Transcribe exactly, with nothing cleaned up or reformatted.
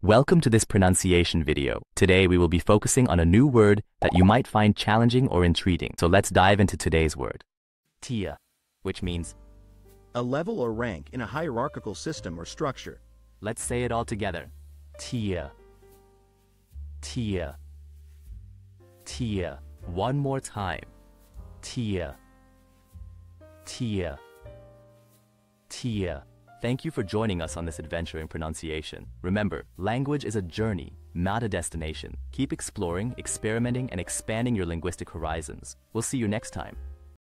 Welcome to this pronunciation video. Today we will be focusing on a new word that you might find challenging or intriguing. So let's dive into today's word. Tia, which means a level or rank in a hierarchical system or structure. Let's say it all together. Tia. Tia. Tia. One more time. Tia. Tia. Tia. Thank you for joining us on this adventure in pronunciation. Remember, language is a journey, not a destination. Keep exploring, experimenting, and expanding your linguistic horizons. We'll see you next time.